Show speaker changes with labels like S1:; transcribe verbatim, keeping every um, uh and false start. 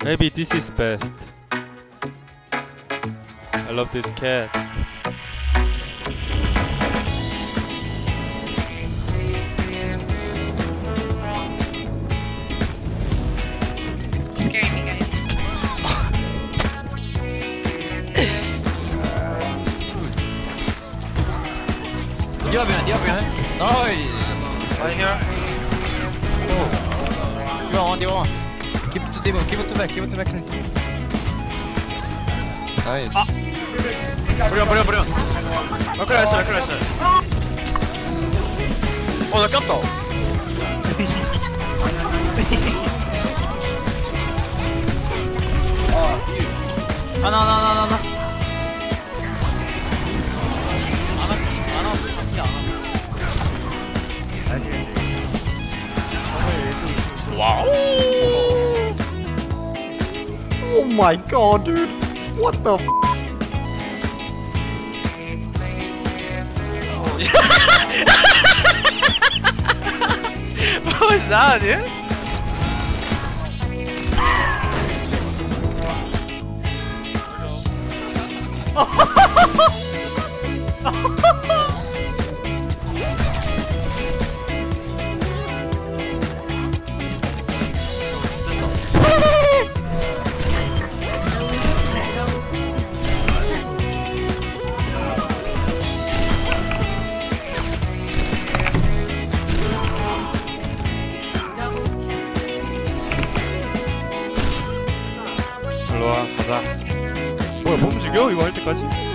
S1: Maybe this is best. I love this cat.
S2: Scaring me, guys.
S3: You're behind, you're behind. Nice.
S4: Right here.
S3: You want, you want. Keep it to Demon, keep it to back, keep it to back. Nice.
S4: 아! 버려 버려 버려. 라클 나이스 라클 나이스. 어나 깜다. 하나 하나 하나 하나.
S1: Wow. Oh my god, dude. What the f?
S4: What was that, dude?
S1: 일로와 가자. 뭐야 못 움직여 이거 할 때까지?